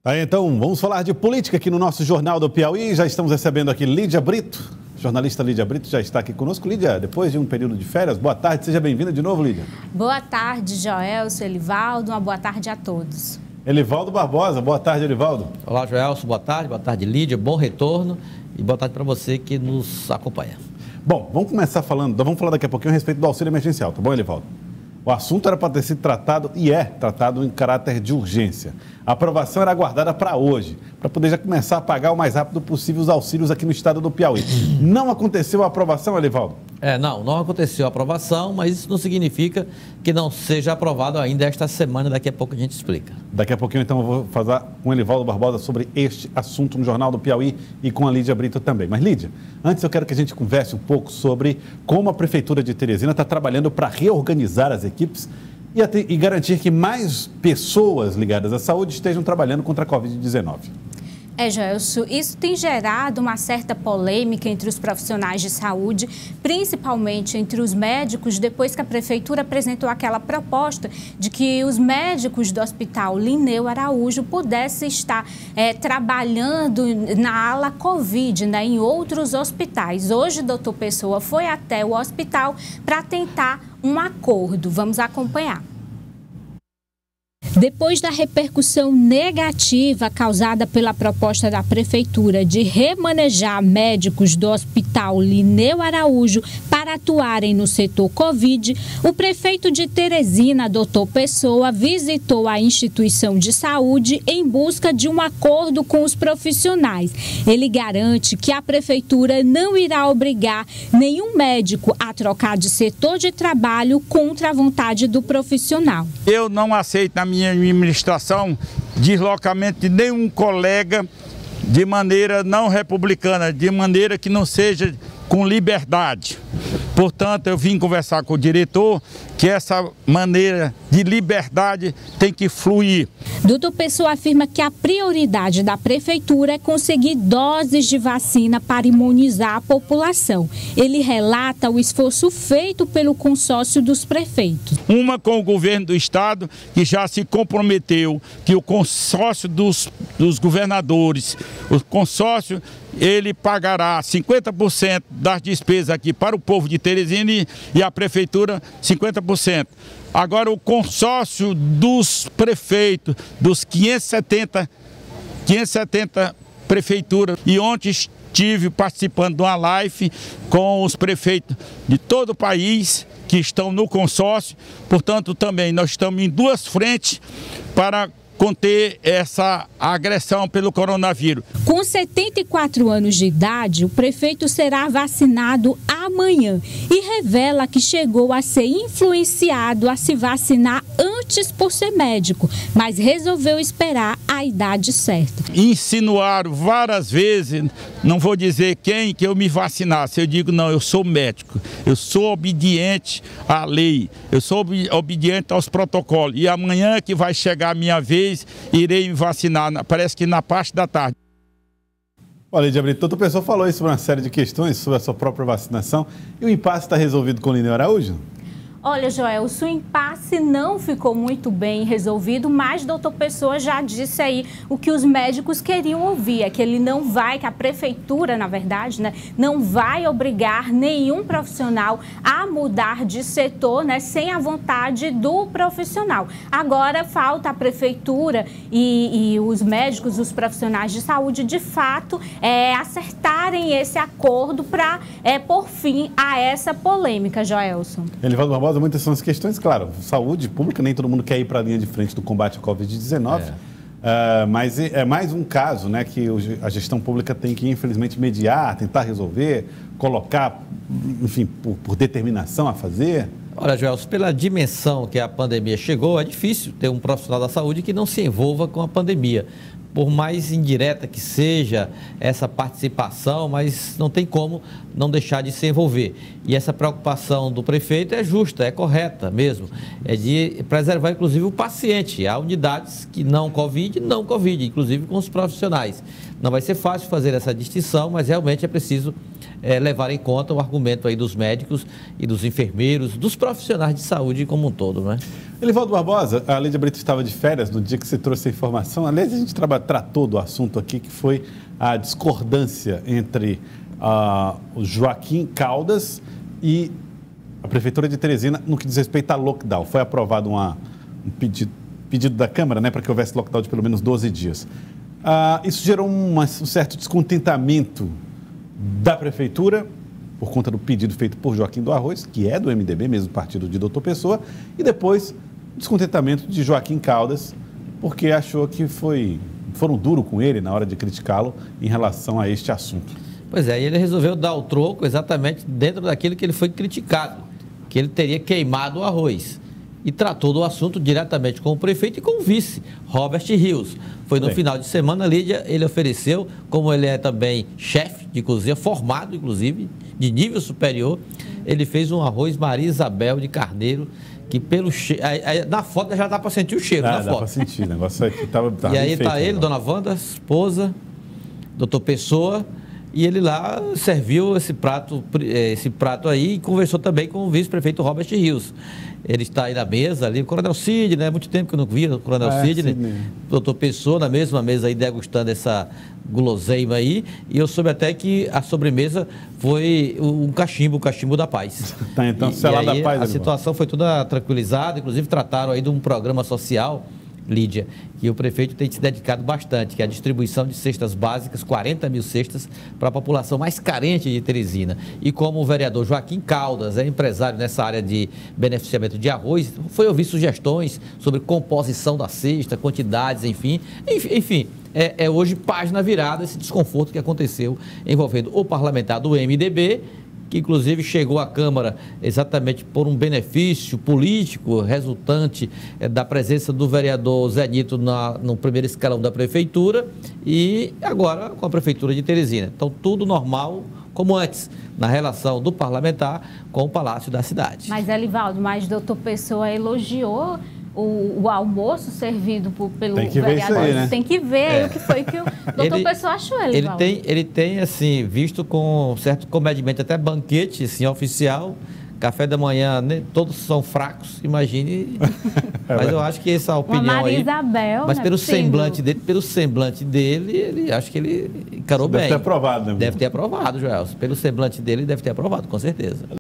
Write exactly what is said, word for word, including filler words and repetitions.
Aí, então, vamos falar de política aqui no nosso Jornal do Piauí. Já estamos recebendo aqui Lídia Brito. Jornalista Lídia Brito já está aqui conosco. Lídia, depois de um período de férias, boa tarde, seja bem-vinda de novo, Lídia. Boa tarde, Joelson, Elivaldo, uma boa tarde a todos. Elivaldo Barbosa, boa tarde, Elivaldo. Olá, Joelson, boa tarde, boa tarde, Lídia, bom retorno e boa tarde para você que nos acompanha. Bom, vamos começar falando, vamos falar daqui a pouquinho a respeito do auxílio emergencial, tá bom, Elivaldo? O assunto era para ter sido tratado e é tratado em caráter de urgência. A aprovação era aguardada para hoje, para poder já começar a pagar o mais rápido possível os auxílios aqui no estado do Piauí. Não aconteceu a aprovação, Elivaldo? É, não, não aconteceu a aprovação, mas isso não significa que não seja aprovado ainda esta semana, daqui a pouco a gente explica. Daqui a pouquinho, então, eu vou falar com o Elivaldo Barbosa sobre este assunto no Jornal do Piauí e com a Lídia Brito também. Mas, Lídia, antes eu quero que a gente converse um pouco sobre como a Prefeitura de Teresina está trabalhando para reorganizar as equipes e, até, e garantir que mais pessoas ligadas à saúde estejam trabalhando contra a covid dezenove. É, Joelson, isso tem gerado uma certa polêmica entre os profissionais de saúde, principalmente entre os médicos, depois que a Prefeitura apresentou aquela proposta de que os médicos do Hospital Linneu Araújo pudessem estar é, trabalhando na ala Covid, né, em outros hospitais. Hoje, o doutor Pessoa foi até o hospital para tentar um acordo. Vamos acompanhar. Depois da repercussão negativa causada pela proposta da Prefeitura de remanejar médicos do Hospital Linneu Araújo para atuarem no setor Covid, o prefeito de Teresina, doutor Pessoa, visitou a instituição de saúde em busca de um acordo com os profissionais. Ele garante que a Prefeitura não irá obrigar nenhum médico a trocar de setor de trabalho contra a vontade do profissional. Eu não aceito na minha administração deslocamento de nenhum colega de maneira não republicana, de maneira que não seja com liberdade. Portanto, eu vim conversar com o diretor que essa maneira de liberdade tem que fluir. doutor Pessoa afirma que a prioridade da Prefeitura é conseguir doses de vacina para imunizar a população. Ele relata o esforço feito pelo consórcio dos prefeitos. Uma com o governo do estado, que já se comprometeu que o consórcio dos, dos governadores, o consórcio, ele pagará cinquenta por cento das despesas aqui para o povo de Teresina e, e a Prefeitura cinquenta por cento. Agora o consórcio dos prefeitos, dos quinhentos e setenta, quinhentos e setenta prefeituras, e ontem estive participando de uma live com os prefeitos de todo o país que estão no consórcio. Portanto, também nós estamos em duas frentes para conter essa agressão pelo coronavírus. Com setenta e quatro anos de idade, o prefeito será vacinado amanhã e revela que chegou a ser influenciado a se vacinar antes por ser médico, mas resolveu esperar a idade certa. Insinuaram várias vezes, não vou dizer quem, que eu me vacinasse. Eu digo, não, eu sou médico, eu sou obediente à lei, eu sou obediente aos protocolos e amanhã que vai chegar a minha vez, irei me vacinar, parece que na parte da tarde. Olha, Lídia Brito, outra pessoa falou isso sobre uma série de questões sobre a sua própria vacinação e o impasse está resolvido com o Linneu Araújo? Olha, Joelson, o impasse não ficou muito bem resolvido, mas o doutor Pessoa já disse aí o que os médicos queriam ouvir, é que ele não vai, que a Prefeitura, na verdade, né, não vai obrigar nenhum profissional a mudar de setor, né, sem a vontade do profissional. Agora falta a Prefeitura e, e os médicos, os profissionais de saúde, de fato, é, acertarem esse acordo para é, pôr fim a essa polêmica, Joelson. Elivaldo Barbosa, muitas são as questões, claro, saúde pública, nem todo mundo quer ir para a linha de frente do combate à covid dezenove, é. uh, mas é mais um caso, né, que a gestão pública tem que, infelizmente, mediar, tentar resolver, colocar, enfim, por, por determinação a fazer. Olha, Joelson, pela dimensão que a pandemia chegou, é difícil ter um profissional da saúde que não se envolva com a pandemia. Por mais indireta que seja essa participação, mas não tem como não deixar de se envolver. E essa preocupação do prefeito é justa, é correta mesmo. É de preservar, inclusive, o paciente. Há unidades que não Covid, não Covid, inclusive com os profissionais. Não vai ser fácil fazer essa distinção, mas realmente é preciso é, levar em conta o argumento aí dos médicos e dos enfermeiros, dos profissionais de saúde como um todo, né? Elivaldo Barbosa, a Lídia Brito estava de férias no dia que você trouxe a informação. Aliás, a gente traba, tratou do assunto aqui, que foi a discordância entre uh, o Joaquim Caldas e a Prefeitura de Teresina no que diz respeito a lockdown. Foi aprovado uma, um pedido, pedido da Câmara, né, para que houvesse lockdown de pelo menos doze dias. Uh, isso gerou uma, um certo descontentamento da Prefeitura, por conta do pedido feito por Joaquim do Arroz, que é do M D B, mesmo partido de doutor Pessoa, e depois descontentamento de Joaquim Caldas, porque achou que foi, foram duros com ele na hora de criticá-lo em relação a este assunto. Pois é, e ele resolveu dar o troco exatamente dentro daquilo que ele foi criticado, que ele teria queimado o arroz. E tratou do assunto diretamente com o prefeito e com o vice, Robert Rios. Foi no Bem. final de semana, Lídia, ele ofereceu, como ele é também chefe de cozinha, formado inclusive, de nível superior, ele fez um arroz Maria Isabel de carneiro, que pelo cheiro, na foto já dá para sentir o cheiro, ah, na dá foto. Dá para sentir, o negócio aqui estava tava E aí está ele, dona Wanda, esposa, doutor Pessoa, e ele lá serviu esse prato, esse prato aí e conversou também com o vice-prefeito Robert Rios. Ele está aí na mesa ali, o Coronel Sidney, né? Muito tempo que eu não vi o Coronel é, Sidney. Sidney. Doutor Pessoa, na mesma mesa aí, degustando essa guloseima aí. E eu soube até que a sobremesa foi um cachimbo, o cachimbo da paz. Tá, então, selado da paz. A ali, situação foi toda tranquilizada, inclusive trataram aí de um programa social, Lídia, que o prefeito tem se dedicado bastante, que é a distribuição de cestas básicas, quarenta mil cestas para a população mais carente de Teresina. E como o vereador Joaquim Caldas é empresário nessa área de beneficiamento de arroz, foi ouvir sugestões sobre composição da cesta, quantidades, enfim. Enfim, é, é hoje página virada esse desconforto que aconteceu envolvendo o parlamentar do M D B, que inclusive chegou à Câmara exatamente por um benefício político resultante é, da presença do vereador Zé Nito na, no primeiro escalão da Prefeitura e agora com a Prefeitura de Teresina. Então, tudo normal como antes, na relação do parlamentar com o Palácio da Cidade. Mas, Elivaldo, mas doutor Pessoa elogiou O, o almoço servido por, pelo tem que vereador. Ver isso aí, né? Tem que ver é. o que foi que o doutor Pessoa achou, ele, ele tem Ele tem, assim, visto com certo comedimento, até banquete, assim, oficial, café da manhã, né? Todos são fracos, imagine. Mas eu acho que essa opinião Uma Maria aí... Isabel, mas pelo é semblante dele, pelo semblante dele, ele, acho que ele encarou deve bem. Deve ter aprovado, né? Deve ter aprovado, Joel. Pelo semblante dele, deve ter aprovado, com certeza.